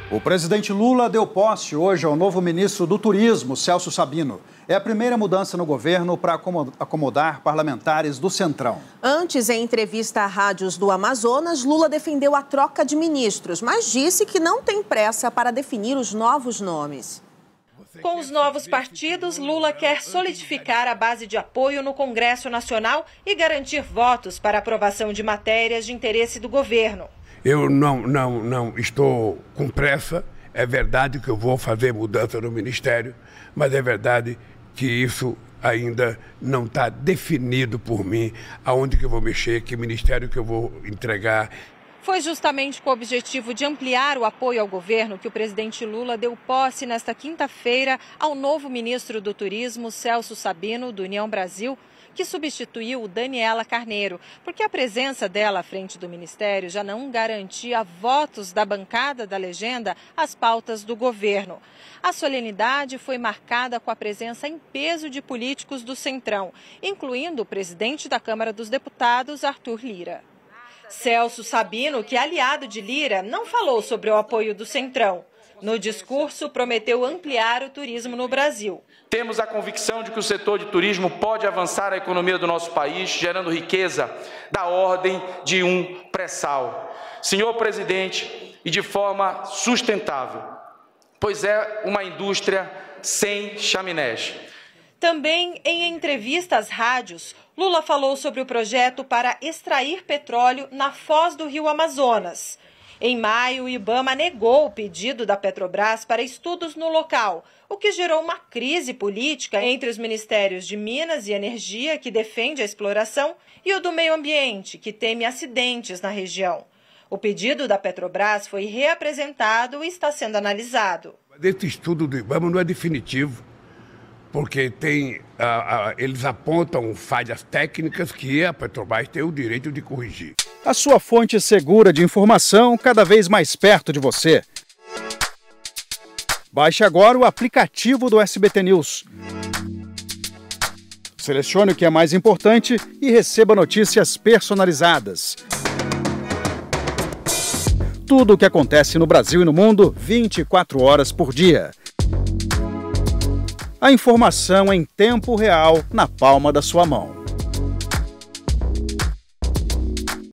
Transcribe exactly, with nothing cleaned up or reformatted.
O presidente Lula deu posse hoje ao novo ministro do Turismo, Celso Sabino. É a primeira mudança no governo para acomodar parlamentares do Centrão. Antes, em entrevista à rádios do Amazonas, Lula defendeu a troca de ministros, mas disse que não tem pressa para definir os novos nomes. Com os novos partidos, Lula quer solidificar a base de apoio no Congresso Nacional e garantir votos para aprovação de matérias de interesse do governo. Eu não, não, não estou com pressa. É verdade que eu vou fazer mudança no Ministério, mas é verdade que isso ainda não está definido por mim, aonde que eu vou mexer, que ministério que eu vou entregar. Foi justamente com o objetivo de ampliar o apoio ao governo que o presidente Lula deu posse nesta quinta-feira ao novo ministro do Turismo, Celso Sabino, do União Brasil, que substituiu Daniela Carneiro, porque a presença dela à frente do ministério já não garantia votos da bancada da legenda às pautas do governo. A solenidade foi marcada com a presença em peso de políticos do Centrão, incluindo o presidente da Câmara dos Deputados, Arthur Lira. Celso Sabino, que é aliado de Lira, não falou sobre o apoio do Centrão. No discurso, prometeu ampliar o turismo no Brasil. Temos a convicção de que o setor de turismo pode avançar a economia do nosso país, gerando riqueza da ordem de um pré-sal. Senhor presidente, e de forma sustentável, pois é uma indústria sem chaminés. Também em entrevista às rádios, Lula falou sobre o projeto para extrair petróleo na foz do rio Amazonas. Em maio, o IBAMA negou o pedido da Petrobras para estudos no local, o que gerou uma crise política entre os ministérios de Minas e Energia, que defende a exploração, e o do Meio Ambiente, que teme acidentes na região. O pedido da Petrobras foi reapresentado e está sendo analisado. Esse estudo do IBAMA não é definitivo, porque tem, a, a, eles apontam falhas técnicas que a Petrobras tem o direito de corrigir. A sua fonte segura de informação cada vez mais perto de você. Baixe agora o aplicativo do S B T News. Selecione o que é mais importante e receba notícias personalizadas. Tudo o que acontece no Brasil e no mundo, vinte e quatro horas por dia. A informação em tempo real na palma da sua mão.